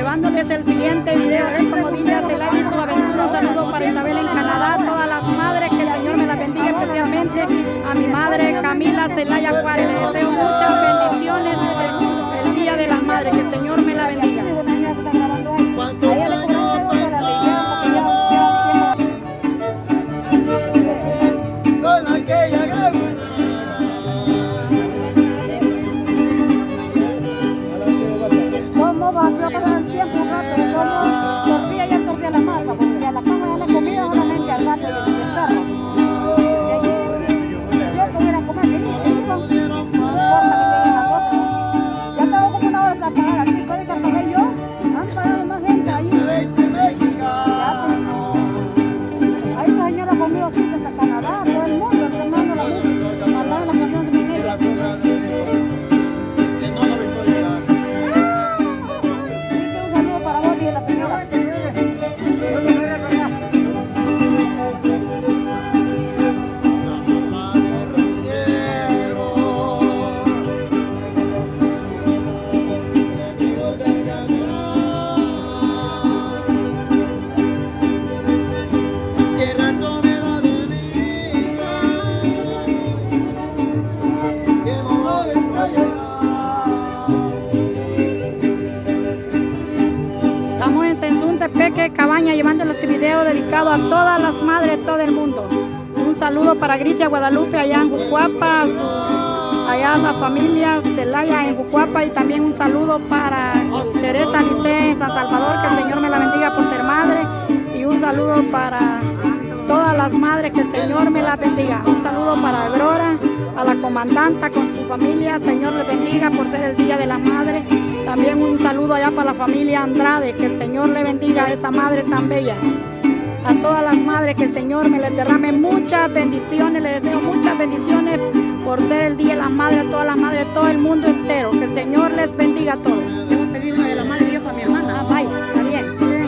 llevándoles el siguiente video. Como Villa Celaya y su aventura. Un saludo para Isabel en Canadá, todas las madres, que el Señor me las bendiga, especialmente a mi madre Camila Celaya Juárez. Le deseo muchas bendiciones el Día de las Madres, que el Señor me la bendiga. ¿Cómo va a pasar el tiempo un rato? ¿Cómo tortilla ya tortilla la masa? Porque a la cama ya la comida solamente al rato y el perro. Yo que voy a comer, no importa que llegue la cosa. Ya tengo como una hora de pagar aquí, puede que pagué yo. Han pagado más gente ahí. Ahí esa señora conmigo aquí desde Canadá, todo el mundo, entrenando la luz, mandando las canciones de mi hija. Cabaña, llevándole este video dedicado a todas las madres de todo el mundo. Un saludo para Gricia Guadalupe allá en Jucuapa, allá la familia Celaya en Jucuapa, y también un saludo para Teresa Lice en San Salvador, que el Señor me la bendiga por ser madre, y un saludo para todas las madres, que el Señor me la bendiga. Un saludo para Aurora, a la comandanta con su familia, el Señor le bendiga por ser el Día de las Madres. También un saludo allá para la familia Andrade, que el Señor le bendiga a esa madre tan bella. A todas las madres, que el Señor me les derrame muchas bendiciones, les deseo muchas bendiciones por ser el Día de las Madres, a todas las madres de todo el mundo entero. Que el Señor les bendiga a todos. Tengo que pedir una de la madre yo para mi hermana. Vaya, está bien.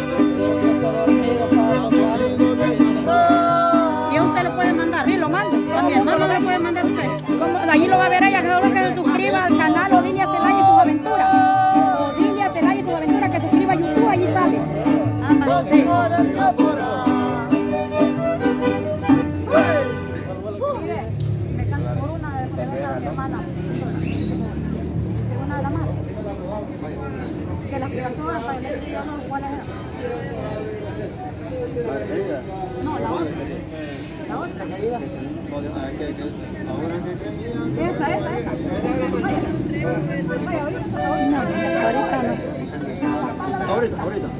¿Y a usted le puede mandar? Sí, lo mando. A mi hermano le puede mandar usted. Allí lo va a ver ella, que solo que se suscriba al canal Odilia Celaya y sus aventuras. Odilia Celaya y sus aventuras, que suscriba a YouTube, allí sale. Sí. Me canto por una de mi hermana. Una de la madre. Que las criaturas para el día no, ¿cuál es? No, la otra. La otra. Esa. No, ahorita.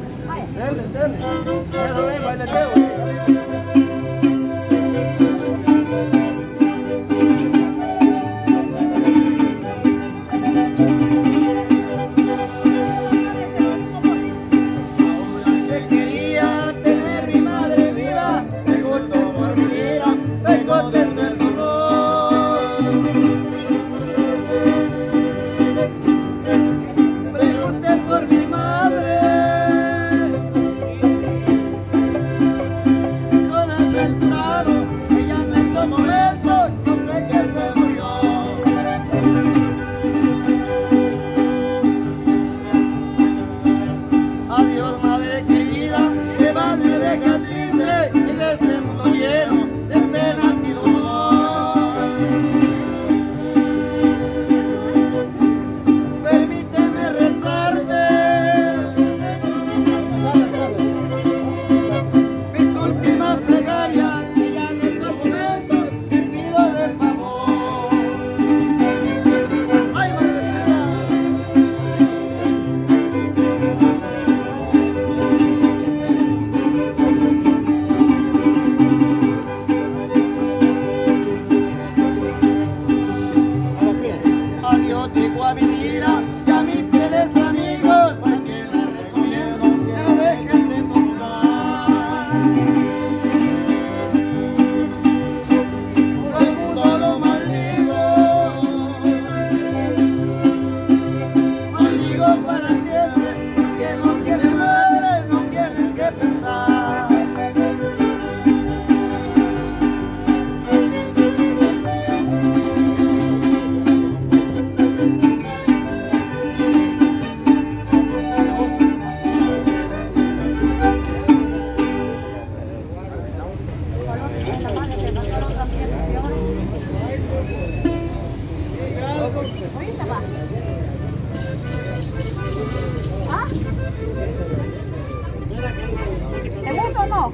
no.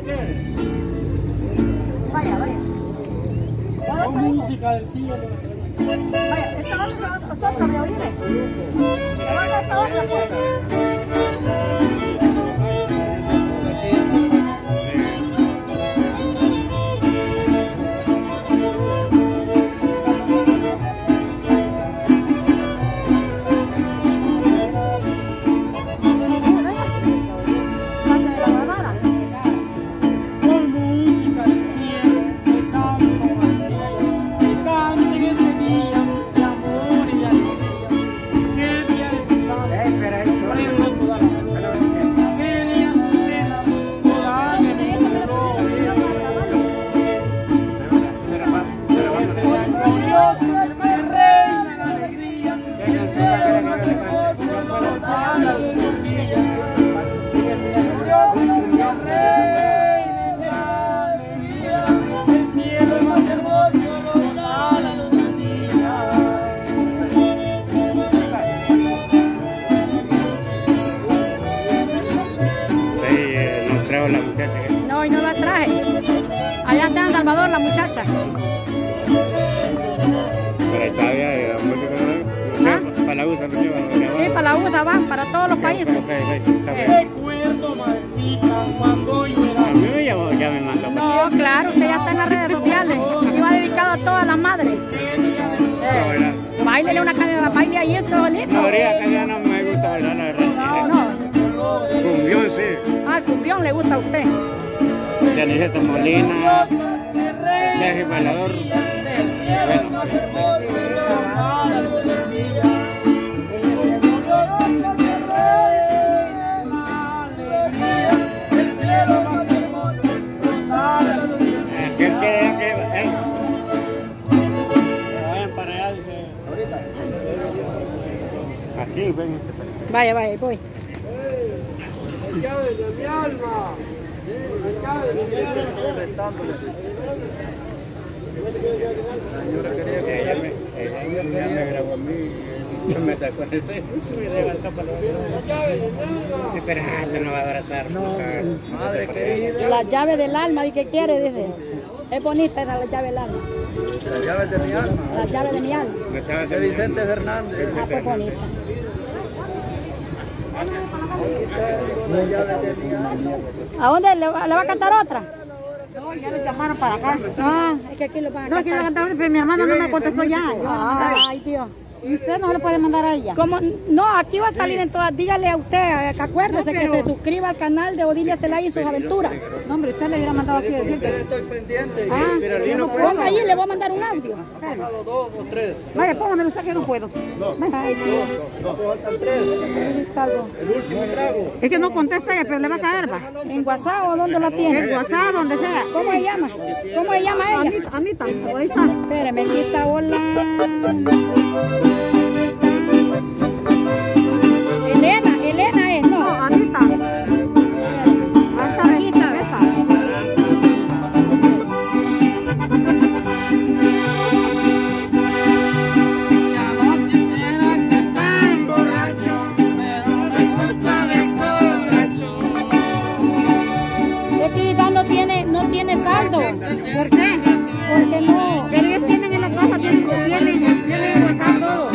Vaya, vaya. Con música del cielo. Vaya, esta otra me oíste. Se va a dar esta otra cosa. No, y no la traje. Allá está en Salvador la muchacha. Pero ahí todavía la música, para la USA, Sí, para la USA van, para todos los países. Recuerdo, mamita, cuando yo era... A mí ya me mandó. No, claro, usted ya está en las redes sociales. Iba dedicado a todas las madres. Báilele una canción, baile ahí, esto bonito. No, acá ya no me gusta bailar, la verdad. No. Cumbión, sí. Ah, el cumbión le gusta a usted. Yaniseta Molina, Sergio Bailador. ¿Qué quieren que vayan para allá? Dice. Aquí, ven. Vaya, vaya, voy. La llave de mi alma. La llave de mi alma. Ella me grabó a mí. Me sacó en el Facebook y me levantó para los... Espérate, no va a abrazar. No, madre querida. La llave del alma, ¿y qué quiere? Dice. Es bonita, era la llave del alma. La llave de mi alma. La llave de mi alma. De Vicente Fernández. Ah, pues bonita. La llave de mi alma. ¿A dónde le va a cantar otra? No, ya le llamaron para acá. Ah, es que aquí lo van a No, aquí cantar. lo cantaron, pero mi hermana no me contestó ya. Ay, Dios. ¿Y usted no le puede mandar a ella? ¿Cómo? No, aquí va a salir en todas. Dígale a usted, que acuérdese No, pero... que se suscriba al canal de Odilia Zelaya y sus aventuras. No, hombre, usted le hubiera mandado aquí a decirle. Estoy pendiente. Ah, ponga ahí, le voy a mandar un audio. Dos o tres. Vaya, póngamelo usted que no puedo. Ay, Dios. No, faltan tres. El último trago. Es que no contesta ella, pero le va a caer, va. ¿En WhatsApp o dónde la tiene? En WhatsApp, donde sea. ¿Cómo se llama? ¿Cómo se llama ella? Anita, ahí está. Espérame, aquí está, hola. Elena es, No, no. Anita. Aquí está. Esa. Ya no quisiera estar borracho, pero me gusta de corazón. Es que ya no tiene saldo. ¿Por qué? Porque no. Pero ellos tienen en la caja, tienen WhatsApp todo.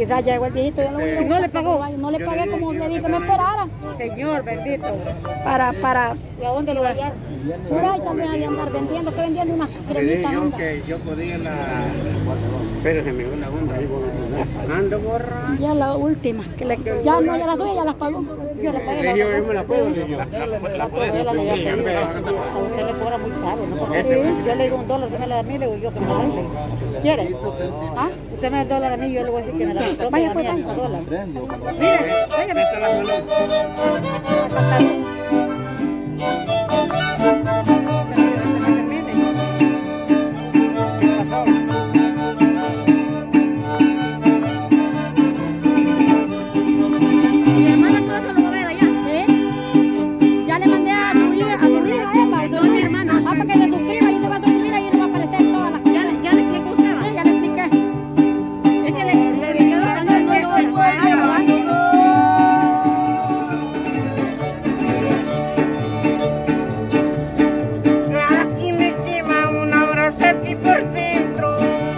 Quizás llegó el viejito, yo lo voy a ¿No le pagó? No le pagué como le dije que me esperara. Señor bendito. Para, ¿Y a dónde lo va a hallar? por ahí también hay que andar vendiendo, que vendiendo unas Le cremitas. dije yo anda. que yo podía la... Espérese, me dio una onda ahí. Ando borra. Ya la última, que ya no, ya las doy, ya las pagó. Yo la pagué. Le dije yo me la puedo. La podés. A usted le cobra muy caro, ¿no? Yo le digo $1, usted me la da a mí, le digo yo que me la dé. ¿Quiere? ¿Ah? Usted me da $1 a mí, yo le voy a decir que me la dé. Vaya, pues, $5. Mire, esta es la mano. Mi hermana todo eso lo va a ver allá. Ya le mandé a tu hija, Emma. No, mi hermana. Para que se suscriba y te va a suscribir y le va a aparecer todas las cosas. ¿Ya le explicó usted? Sí, ya le expliqué. Es que le quedó dando el $2. Aquí me quema una brasa aquí por dentro.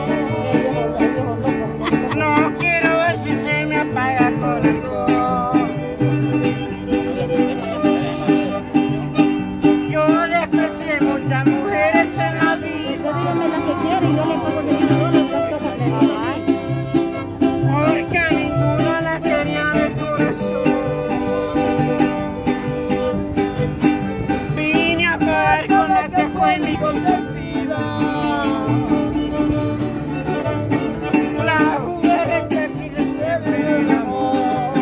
No quiero ver si se me apaga con alcohol. Yo desprecié muchas mujeres en la vida, Dígame la que quiere y yo le pago $5. ¿Cuánto se le da? porque a ninguna la quería de corazón. Vine a pagar con la que fue mi consentida. La mujer que quise siempre el amor.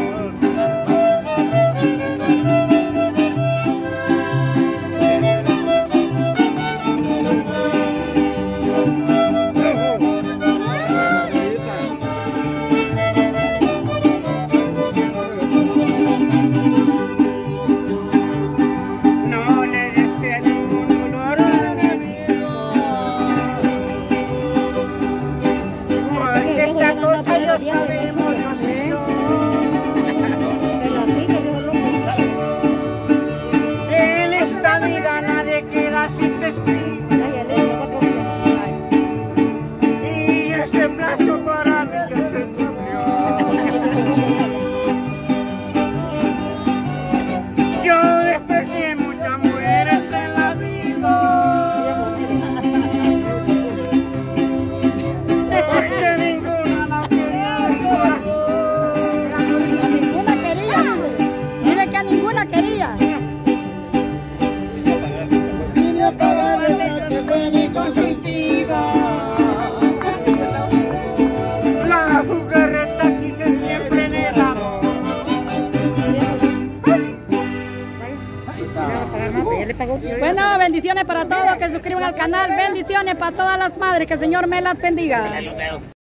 No le deseo ningún dolor a mi amigo, porque esta cosa lo sabemos nosotros. En esta vida nadie queda sin testigo, y ese plazo para mí ya se cumplió. Yo desprecié muchas mujeres en la vida, porque ninguna la quería de corazón. A ninguna quería. Dile que a ninguna quería. Vine a pagar la que fue mi consentida. La jugarreta quise siempre en el amor. Bueno, bendiciones para todos que se suscriban al canal. Bendiciones para todas las madres. Que el Señor me las bendiga.